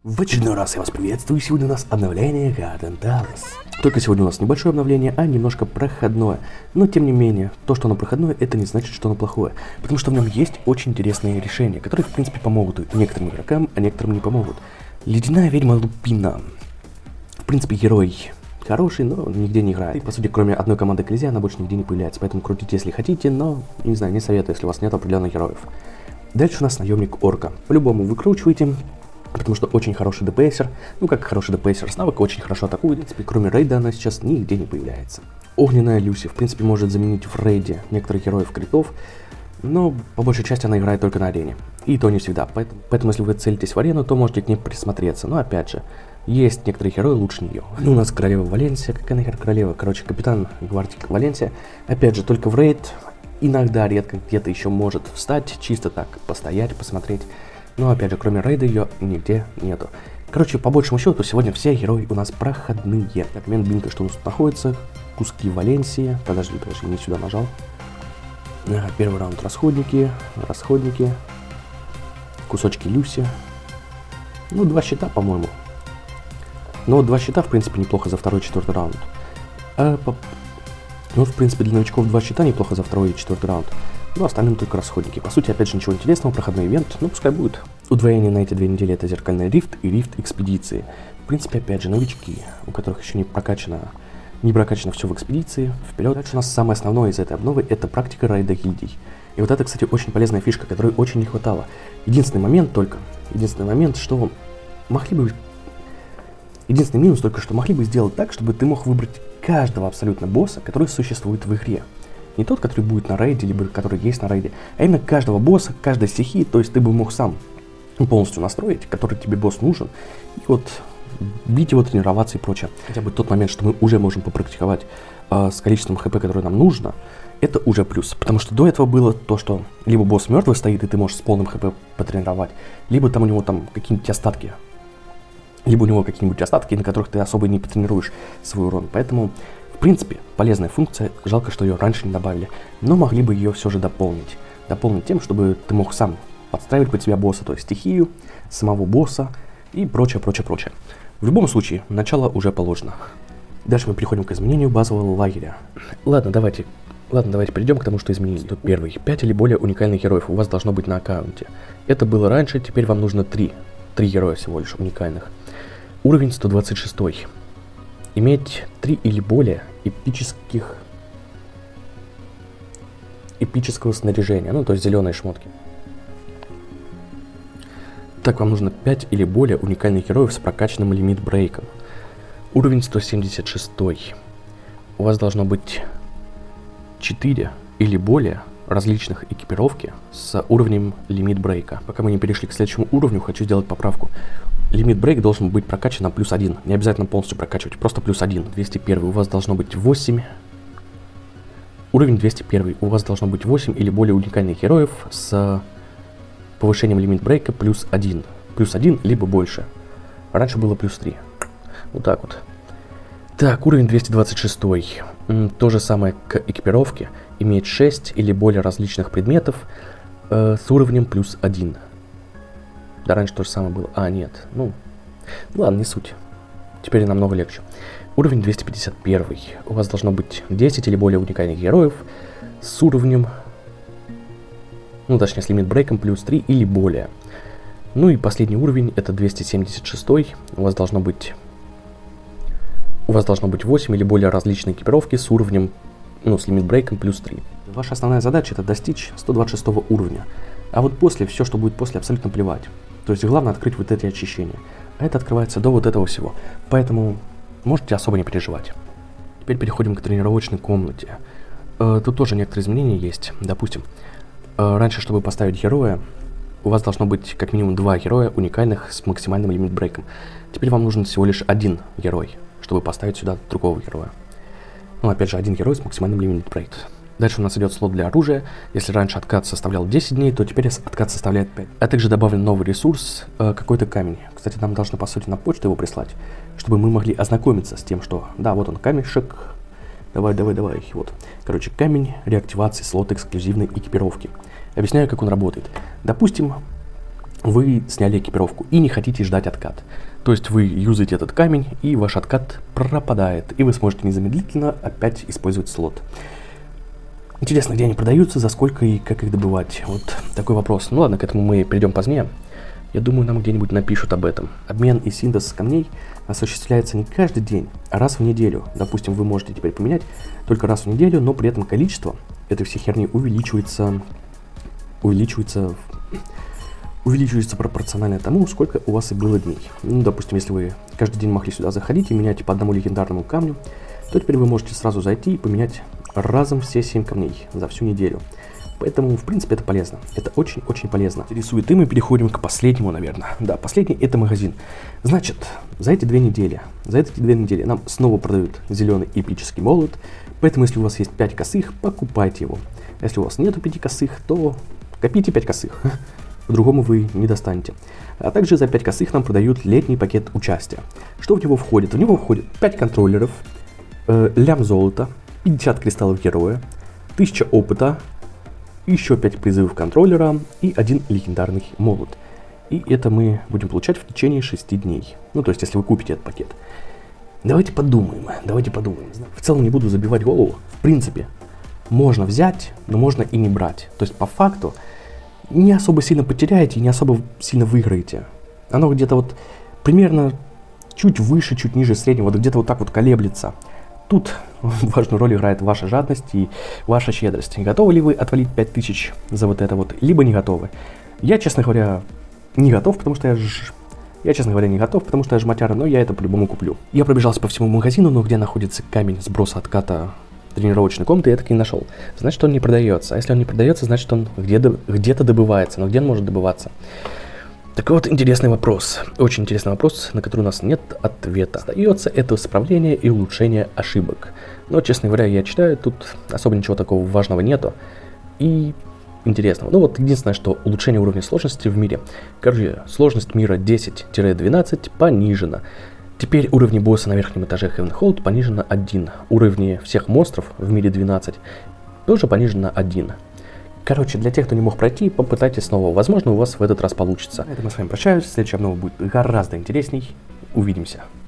В очередной раз я вас приветствую. Сегодня у нас обновление Garden Tales. Только сегодня у нас небольшое обновление, а немножко проходное. Но тем не менее, то, что оно проходное, это не значит, что оно плохое. Потому что в нем есть очень интересные решения, которые в принципе помогут некоторым игрокам, а некоторым не помогут. Ледяная ведьма Лупина. В принципе, герой хороший, но нигде не играет. И, по сути, кроме одной команды Клези, она больше нигде не появляется. Поэтому крутите, если хотите, но, не знаю, не советую, если у вас нет определенных героев. Дальше у нас наемник Орка. По-любому выкручивайте, потому что очень хороший ДПСер. Ну, как хороший ДПСер, с навыка очень хорошо атакует. В принципе, кроме рейда она сейчас нигде не появляется. Огненная Люси, в принципе, может заменить в рейде некоторых героев критов, но по большей части она играет только на арене. И то не всегда. Поэтому если вы целитесь в арену, то можете к ней присмотреться. Но опять же, есть некоторые герои лучше нее. Ну, у нас королева Валенсия, какая нахер королева? Короче, капитан гвардии Валенсия. Опять же, только в рейд. Иногда, редко где-то еще может встать, чисто так постоять, посмотреть. Но опять же, кроме рейда ее нигде нету. Короче, по большему счету, сегодня все герои у нас проходные. Так, Бинка, что у нас тут находится? Куски Валенсии. Подожди, не сюда нажал. Первый раунд расходники. Кусочки Люси. Ну, 2 щита, по-моему. Но 2 щита, в принципе, неплохо за второй и четвертый раунд. Ну, в принципе, для новичков 2 щита неплохо за второй и четвертый раунд. Но остальным только расходники. По сути, опять же, ничего интересного, проходной ивент, ну, пускай будет. Удвоение на эти 2 недели — это зеркальный рифт и рифт экспедиции. В принципе, опять же, новички, у которых еще не прокачано все в экспедиции, вперед. Дальше у нас самое основное из этой обновы — это практика рейда гильдий. И вот это, кстати, очень полезная фишка, которой очень не хватало. Единственный момент, что могли бы... Единственный минус только, что могли бы сделать так, чтобы ты мог выбрать каждого абсолютно босса, который существует в игре. Не тот, который будет на рейде, либо который есть на рейде, а именно каждого босса, каждой стихии, то есть ты бы мог сам полностью настроить, который тебе босс нужен, и вот бить его, тренироваться и прочее. Хотя бы тот момент, что мы уже можем попрактиковать с количеством хп, которое нам нужно, это уже плюс. Потому что до этого было то, что либо босс мертвый стоит, и ты можешь с полным хп потренировать, либо там у него там какие-нибудь остатки. На которых ты особо не потренируешь свой урон. Поэтому, в принципе, полезная функция. Жалко, что ее раньше не добавили. Но могли бы ее все же дополнить. Дополнить тем, чтобы ты мог сам подстраивать под себя босса, то есть стихию, самого босса и прочее. В любом случае, начало уже положено. Дальше мы переходим к изменению базового лагеря. Ладно, давайте перейдем к тому, что изменили. Первый. 5 или более уникальных героев у вас должно быть на аккаунте. Это было раньше, теперь вам нужно 3 героя всего лишь уникальных. Уровень 126. Иметь 3 или более эпического снаряжения, ну то есть зеленые шмотки. Так, вам нужно 5 или более уникальных героев с прокачанным лимит-брейком. Уровень 176. У вас должно быть 4 или более различных экипировки с уровнем лимит-брейка. Пока мы не перешли к следующему уровню, хочу сделать поправку. Лимит-брейк должен быть прокачан на +1. Не обязательно полностью прокачивать, просто +1. 201. У вас должно быть 8. Уровень 201. У вас должно быть 8 или более уникальных героев с повышением лимит-брейка +1. +1, либо больше. Раньше было +3. Вот так вот. Так, уровень 226. То же самое к экипировке. Иметь 6 или более различных предметов с уровнем +1. Да, раньше то же самое было. Нет. Ну, ладно, не суть. Теперь намного легче. Уровень 251. У вас должно быть 10 или более уникальных героев с уровнем... Ну, точнее, с лимит-брейком +3 или более. Ну и последний уровень, это 276. У вас должно быть 8 или более различной экипировки с уровнем... Ну, с лимит-брейком +3. Ваша основная задача — это достичь 126 уровня. А вот после, все, что будет после, абсолютно плевать. То есть главное открыть вот эти очищения. А это открывается до вот этого всего. Поэтому можете особо не переживать. Теперь переходим к тренировочной комнате. Тут тоже некоторые изменения есть. Допустим, раньше, чтобы поставить героя, у вас должно быть как минимум 2 героя уникальных с максимальным лимит-брейком. Теперь вам нужен всего лишь 1 герой, чтобы поставить сюда другого героя. Ну, опять же, 1 герой с максимальным лимит-брейком. Дальше у нас идет слот для оружия. Если раньше откат составлял 10 дней, то теперь откат составляет 5. А также добавлен новый ресурс, какой-то камень. Кстати, нам должны, по сути, на почту его прислать, чтобы мы могли ознакомиться с тем, что... Да, вот он, камешек. Давай. Вот. Короче, камень реактивации слота эксклюзивной экипировки. Объясняю, как он работает. Допустим, вы сняли экипировку и не хотите ждать откат. То есть вы юзаете этот камень, и ваш откат пропадает, и вы сможете незамедлительно опять использовать слот. Интересно, где они продаются, за сколько и как их добывать? Вот такой вопрос. Ну ладно, к этому мы перейдем позднее. Я думаю, нам где-нибудь напишут об этом. Обмен и синтез камней осуществляется не каждый день, а раз в неделю. Допустим, вы можете теперь поменять только раз в неделю, но при этом количество этой всей херни увеличивается пропорционально тому, сколько у вас и было дней. Ну, допустим, если вы каждый день могли сюда заходить и менять по одному легендарному камню, то теперь вы можете сразу зайти и поменять разом все 7 камней за всю неделю. Поэтому, в принципе, это полезно. Это очень-очень полезно. Интересует, и мы переходим к последнему, наверное. Да, последний — это магазин. Значит, за эти 2 недели нам снова продают зеленый эпический молот. Поэтому, если у вас есть 5 косых, покупайте его. Если у вас нету 5 косых, то копите 5 косых. По-другому вы не достанете. А также за 5 косых нам продают летний пакет участия. Что в него входит? В него входит 5 контроллеров, лям золота, 50 кристаллов героя, 1000 опыта, еще 5 призывов контроллера и 1 легендарный молот. И это мы будем получать в течение 6 дней. Ну, то есть, если вы купите этот пакет. Давайте подумаем. В целом не буду забивать голову. В принципе, можно взять, но можно и не брать. То есть, по факту, не особо сильно потеряете и не особо сильно выиграете. Оно где-то вот примерно чуть выше, чуть ниже среднего, вот где-то вот так вот колеблется. Тут важную роль играет ваша жадность и ваша щедрость. Готовы ли вы отвалить 5000 за вот это вот, либо не готовы? Я, честно говоря, не готов, потому что я жматяра, но я это по-любому куплю. Я пробежался по всему магазину, но где находится камень сброса отката тренировочной комнаты, я так и не нашел. Значит, он не продается. А если он не продается, значит, он где-то добывается. Но где он может добываться? Такой вот интересный вопрос. Очень интересный вопрос, на который у нас нет ответа. Остается это исправление и улучшение ошибок. Но, честно говоря, я читаю, тут особо ничего такого важного нету. И интересного. Ну вот, единственное, что улучшение уровня сложности в мире. Короче, сложность мира 10-12 понижена. Теперь уровни босса на верхнем этаже Heavenhold понижено 1. Уровни всех монстров в мире 12 тоже понижено 1. Короче, для тех, кто не мог пройти, попытайтесь снова. Возможно, у вас в этот раз получится. На этом я с вами прощаюсь. Следующий обнова будет гораздо интересней. Увидимся.